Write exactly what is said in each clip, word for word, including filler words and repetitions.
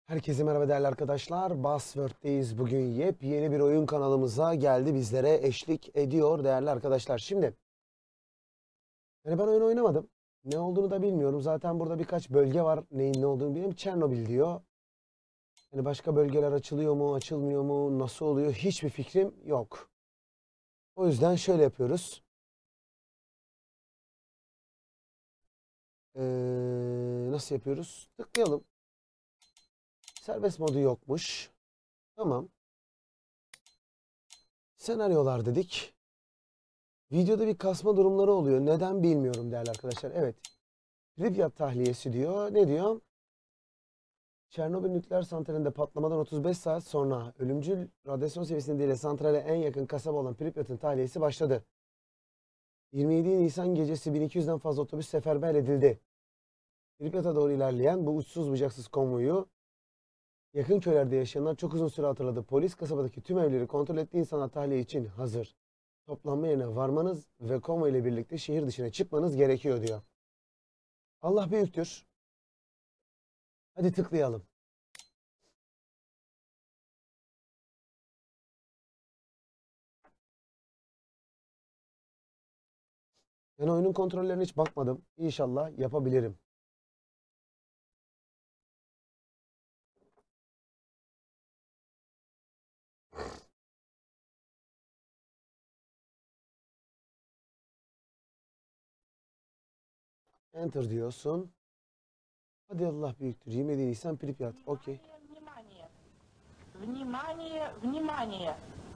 Herkese merhaba değerli arkadaşlar. Buzzword'deyiz. Bugün yepyeni bir oyun kanalımıza geldi. Bizlere eşlik ediyor değerli arkadaşlar. Şimdi yani ben oyun oynamadım. Ne olduğunu da bilmiyorum. Zaten burada birkaç bölge var. Neyin ne olduğunu bilmiyorum. Çernobil diyor. Yani başka bölgeler açılıyor mu, açılmıyor mu, nasıl oluyor? Hiçbir fikrim yok. O yüzden şöyle yapıyoruz. Ee, nasıl yapıyoruz? Tıklayalım. Serbest modu yokmuş. Tamam. Senaryolar dedik. Videoda bir kasma durumları oluyor. Neden bilmiyorum değerli arkadaşlar. Evet. Pripyat tahliyesi diyor. Ne diyor? Çernobil nükleer santralinde patlamadan otuz beş saat sonra ölümcül radyasyon seviyesi nedeniyle santrale en yakın kasaba olan Pripyat'ın tahliyesi başladı. yirmi yedi Nisan gecesi bin iki yüzden fazla otobüs seferber edildi. Pripyat'a doğru ilerleyen bu uçsuz bucaksız konvoyu yakın köylerde yaşayanlar çok uzun süre hatırladı. Polis kasabadaki tüm evleri kontrol ettiği insanlar tahliye için hazır. Toplanma yerine varmanız ve konvoy ile birlikte şehir dışına çıkmanız gerekiyor diyor. Allah büyüktür. Hadi tıklayalım. Ben oyunun kontrollerine hiç bakmadım. İnşallah yapabilirim. Enter diyorsun. Hadi Allah büyüktür. yirmi yedi Nisan Pripyat. Okey. Внимание! Внимание! Внимание!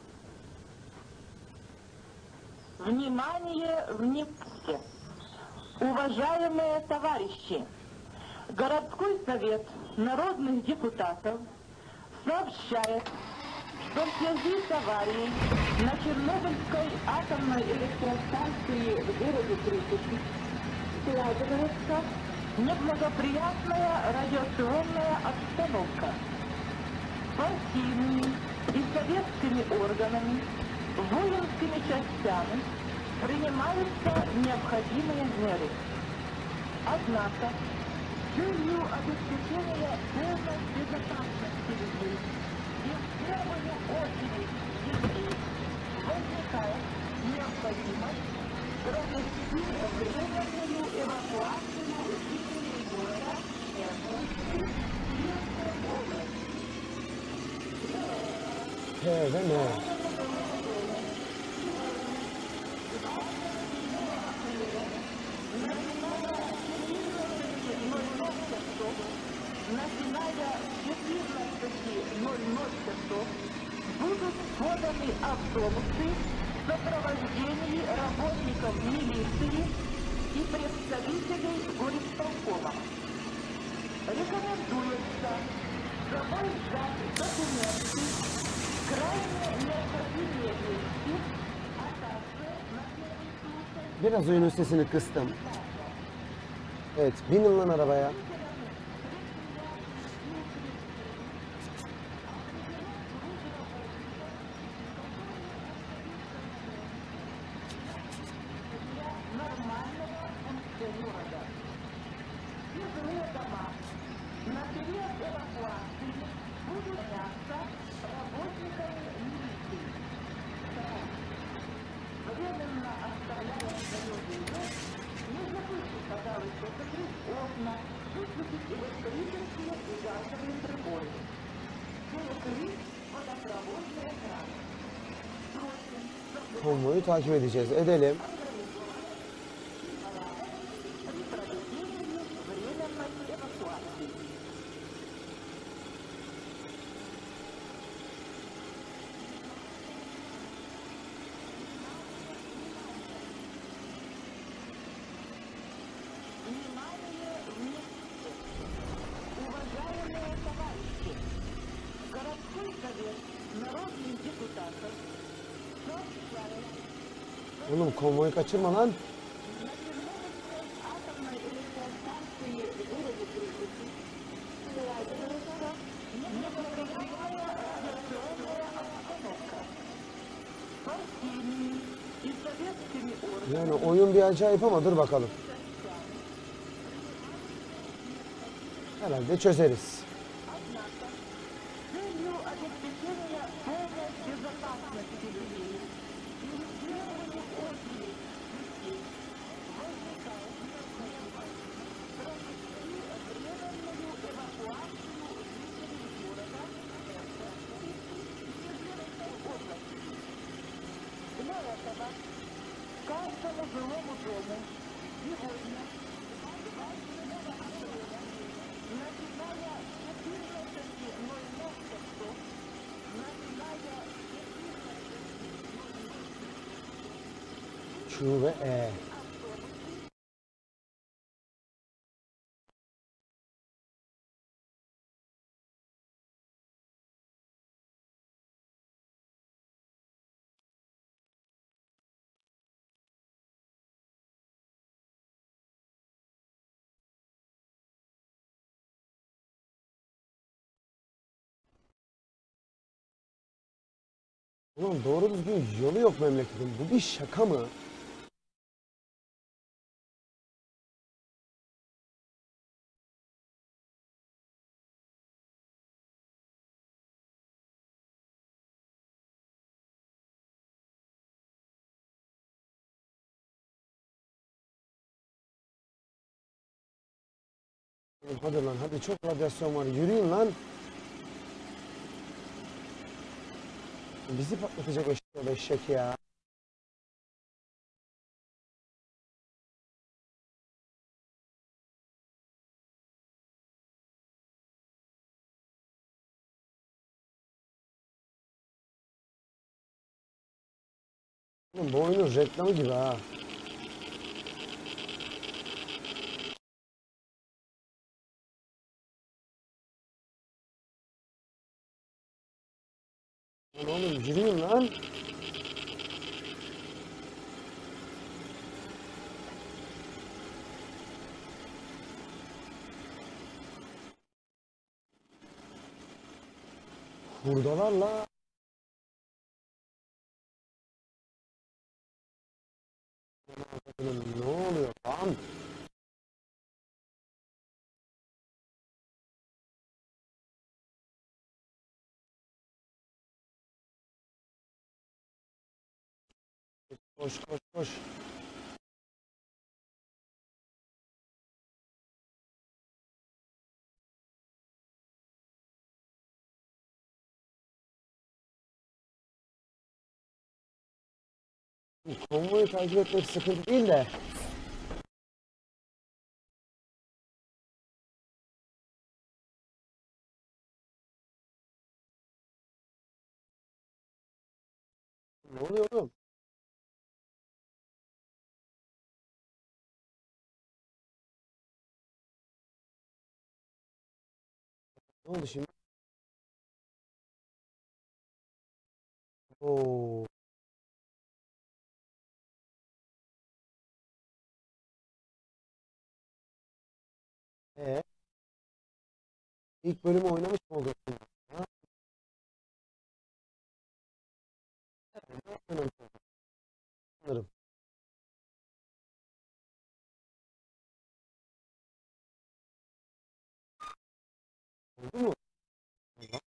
Внимание! Внимание! Уважаемые товарищи! Городской совет народных депутатов сообщает, что в связи с аварией на Чернобыльской атомной электростанции в городе Припять складывается неблагоприятная радиационная обстановка. Партийными и советскими органами, воинскими частями принимаются необходимые меры. Однако, с целью обеспечения полной безопасности людей и в первую очередь детей возникает необходимость провести временную эвакуацию жителей города Чернобыльской области. P ve M. Начиная с четырнадцати ноль-ноль часов будут поданы автобусы в сопровождении работников милиции и представителей горисполкома. Рекомендуется с собой взять документы, крайне необходимые вещи, а также на первый случай Biraz oyunun sesini kıstım. Evet. Binin lan arabaya. нормального функционирования. Жилые дома на период эвакуации будут заняться работниками милиции. Временно оставляя свое жилье, не забудьте, пожалуйста, закрыть окна, выключить электрические и газовые приборы. Перекрыть водопроводные краны. Просим, чтобы Konvoyu takip edeceğiz. Edelim. при проведении временной эвакуации. Внимание, вместе! Уважаемые товарищи! Городской совет народных депутатов сообщает, Oğlum konvoyu kaçırma lan. на Чернобыльской атомной электростанции в городе Припяти складывается неблагоприятная радиационная обстановка. Партийными и советскими органами Yani oyun bir acayip ama dur bakalım. Herhalde çözeriz. Однако, Q ve E. Ulan doğru düzgün yolu yok memleketin. Bu bir şaka mı? Hadi lan hadi, çok radyasyon var. Yürüyün lan. Bizi patlatacak eşek, eşek ya. Oğlum bu oyunun reklamı gibi ha. Lan oğlum yürüyün lan. Buradalar la. Oğlum ne oluyor lan? Koş koş koş. Konvoyu takip etmek sıkıntı değil de. Ne oluyor oğlum? Ne oldu şimdi? Oo. E, ilk bölümü oynamış mı oldun? Ha? Sanırım. Oldu mu? Allah.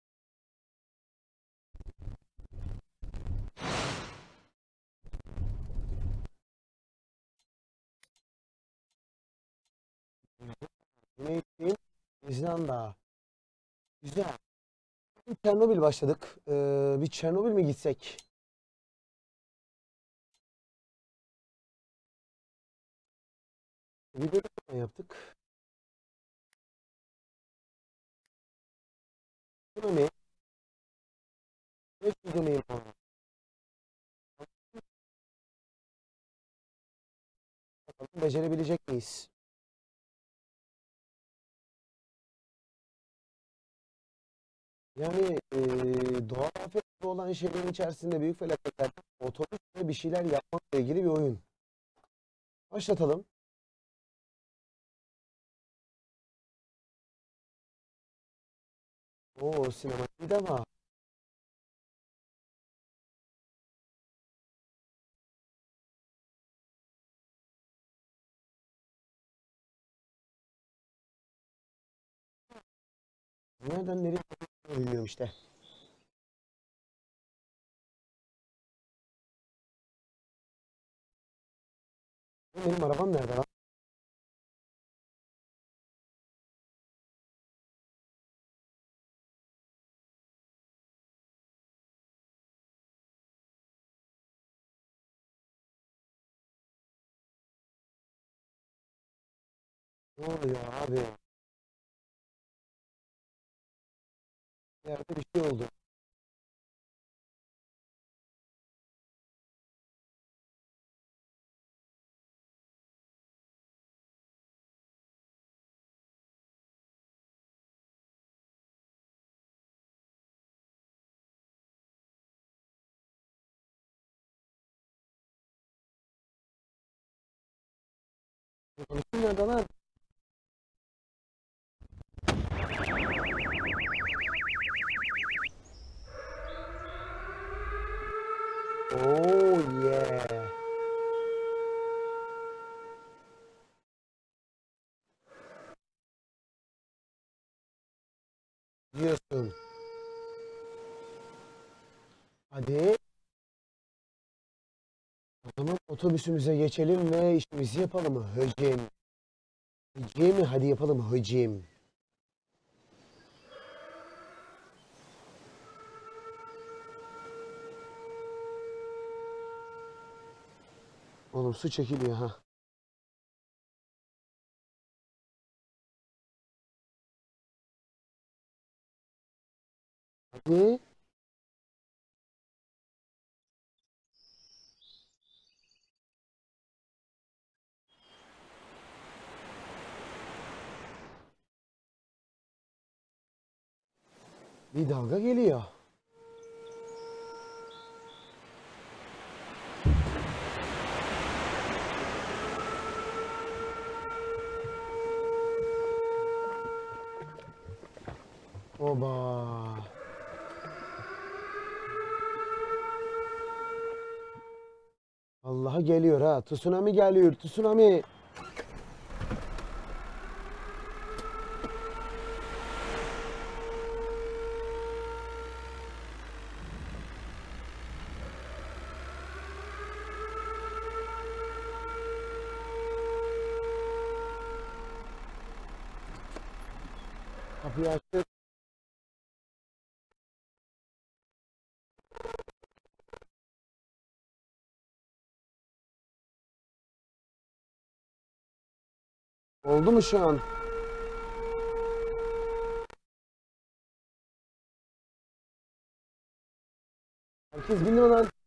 Yine gittiğim İzlanda. Güzel. Bir Çernobil başladık. Ee, bir Çernobil mi gitsek? Bir bölüm yaptık. Ekonomi. beş yüz döneyim. Bakalım becerebilecek miyiz? Yani eee doğal afet gibi olan şeylerin içerisinde büyük felaketler, otobüsle bir şeyler yapmakla ilgili bir oyun. Başlatalım. Oo, sinema iyi de ama nereden nereye gittiğini bilmiyorum işte. Benim arabam nerede lan? Ne oluyor abi? Yerde bir şey oldu. Konuşun nerede lan? Oh yeah. Diyorsun. Hadi. O zaman otobüsümüze geçelim ve işimizi yapalım hocam. Hocam hadi yapalım hocam. Oğlum su çekiliyor ha. Hadi. Bir dalga geliyor. Oba. Allah'a geliyor ha. Tsunami geliyor. Tsunami. Kapıyı açtık. Oldu mu şu an? Herkes bindi mi lan?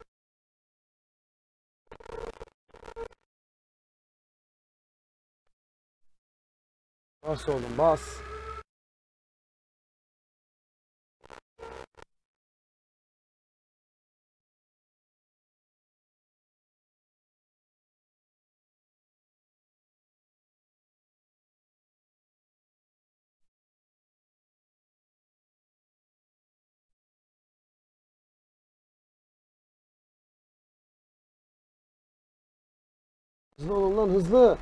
Bas oğlum bas. Hızlı olun lan hızlı.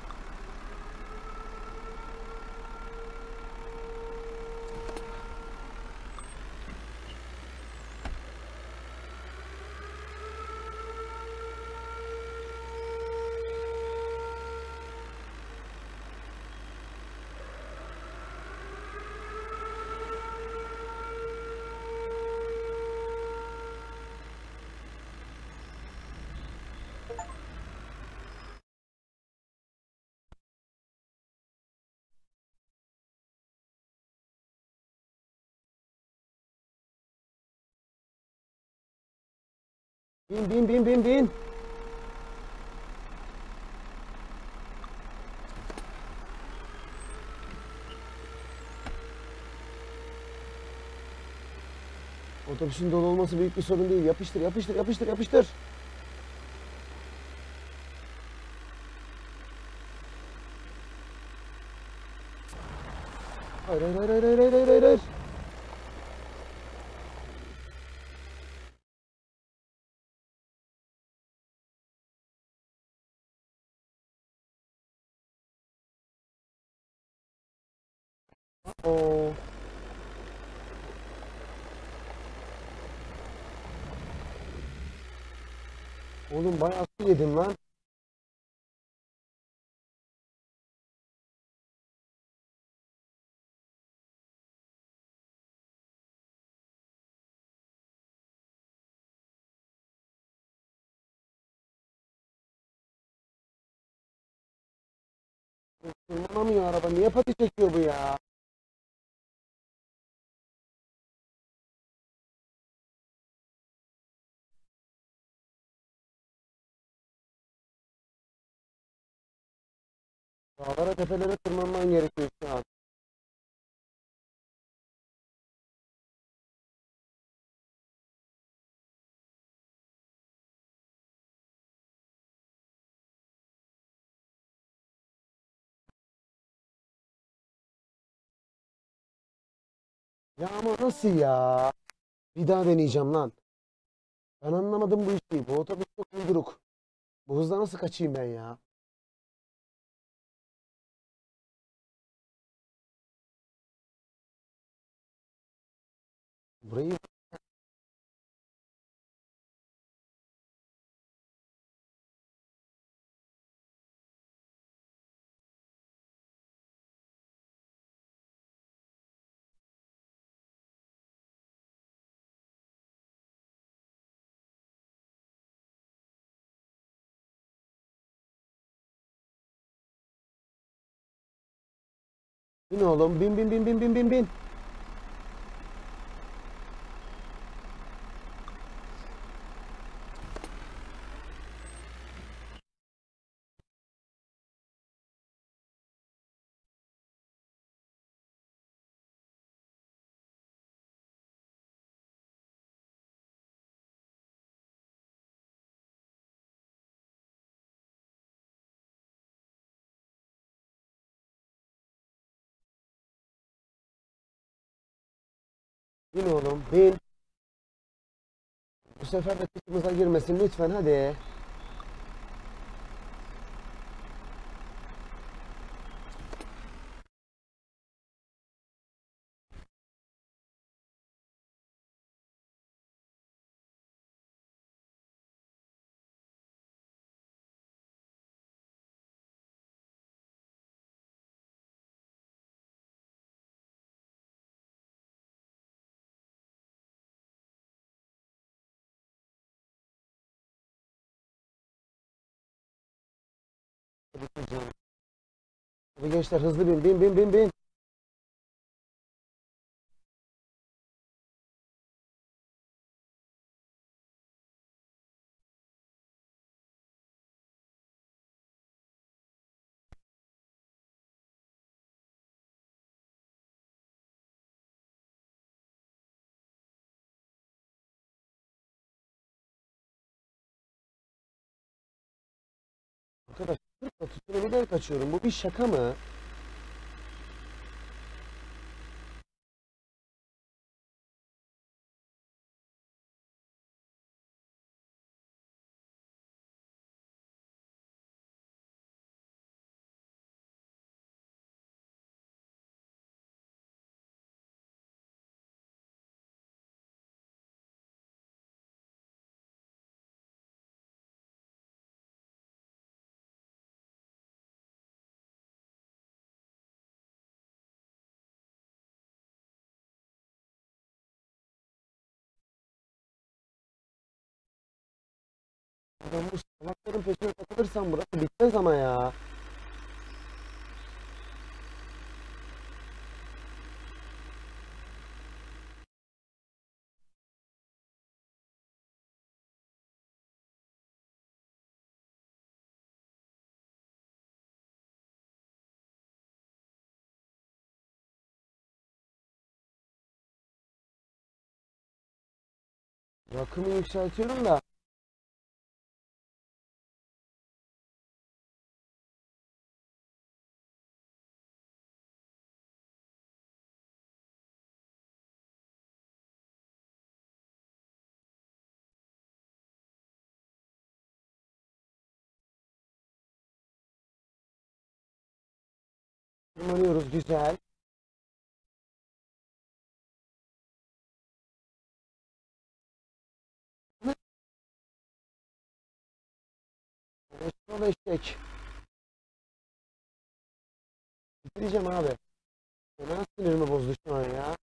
Bin bin bin bin bin. Otobüsün dolu olması büyük bir sorun değil. Yapıştır yapıştır yapıştır yapıştır. Hayır hayır hayır hayır hayır hayır hayır hayır. Oo. Oğlum bayağı su yedim lan. Tırmanamıyor araba. Niye pati çekiyor bu ya? Dağlara tepelere tırmanman gerekiyor şu an. Ya ama nasıl ya? Bir daha deneyeceğim lan. Ben anlamadım bu işi. Bu otobüs çok uyduruk. Bu hızla nasıl kaçayım ben ya? Burayı bin oğlum. Bin bin bin bin bin bin bin. Bin oğlum. Bin. Bu sefer de kıçımıza girmesin lütfen hadi. Hadi canım. Hadi gençler hızlı bin. Bin bin bin bin. Arkadaş kırkla tutunabilen kaçıyorum. Bu bir şaka mı? Ben bu salakların peşine takılırsam burası bitmez ama ya. Rakımı yükseltiyorum da. Tırmanıyoruz güzel. Eşek ol eşek. Bitireceğim abi. Fena sinirimi bozdu şu an ya.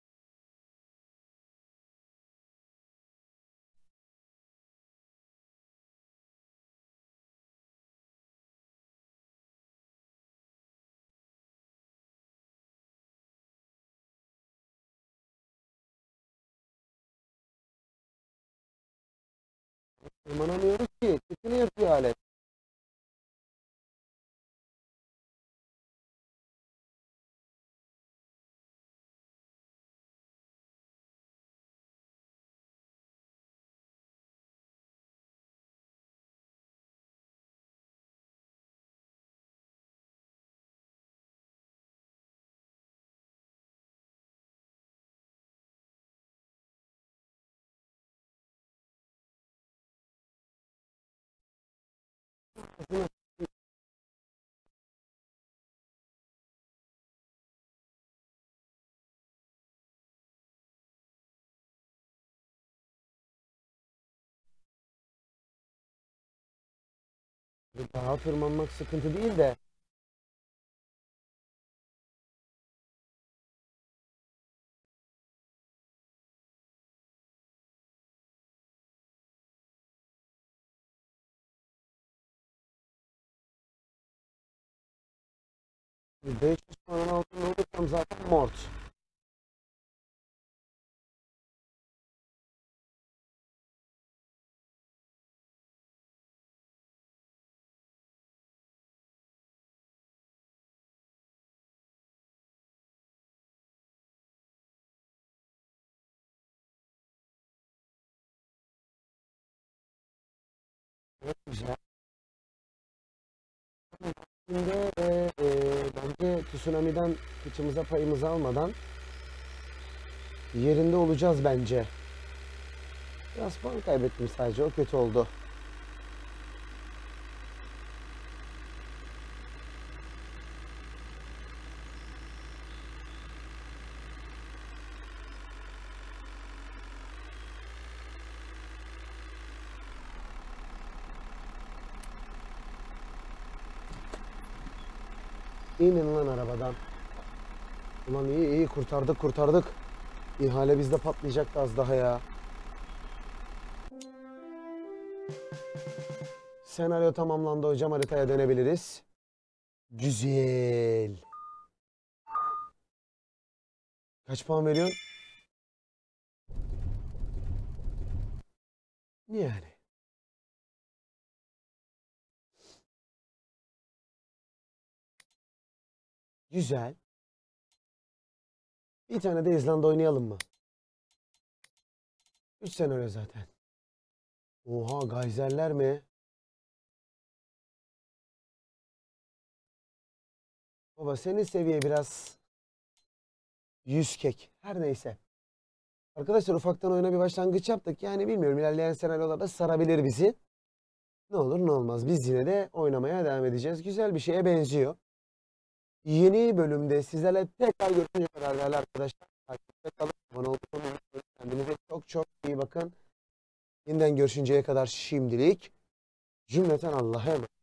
Tırmanamıyoruz ki. Çekini yapıyor alet. Dağa tırmanmak sıkıntı değil de. beş yüz puanın altında olursam zaten mort. Çok güzel. Şimdi e, e, bence tsunami'den kıçımıza payımızı almadan yerinde olacağız bence. Biraz puan kaybettim sadece. O kötü oldu. İnin lan arabadan. Ulan iyi iyi kurtardık kurtardık. İhale bizde patlayacaktı az daha ya. Senaryo tamamlandı hocam. Haritaya dönebiliriz. Güzel. Kaç puan veriyorsun? Yani. Güzel. Bir tane de İzlanda oynayalım mı? üç senaryo zaten. Oha gayzerler mi? Baba senin seviye biraz yüz kek. Her neyse. Arkadaşlar ufaktan oyuna bir başlangıç yaptık. Yani bilmiyorum ilerleyen senaryolarda sarabilir bizi. Ne olur ne olmaz. Biz yine de oynamaya devam edeceğiz. Güzel bir şeye benziyor. Yeni bölümde sizlerle tekrar görüşünceye kadar değerli arkadaşlar. Takipte kalın. Abone olmayı unutmayın. Kendinize çok çok iyi bakın. Yeniden görüşünceye kadar şimdilik cümleten Allah'a emanet.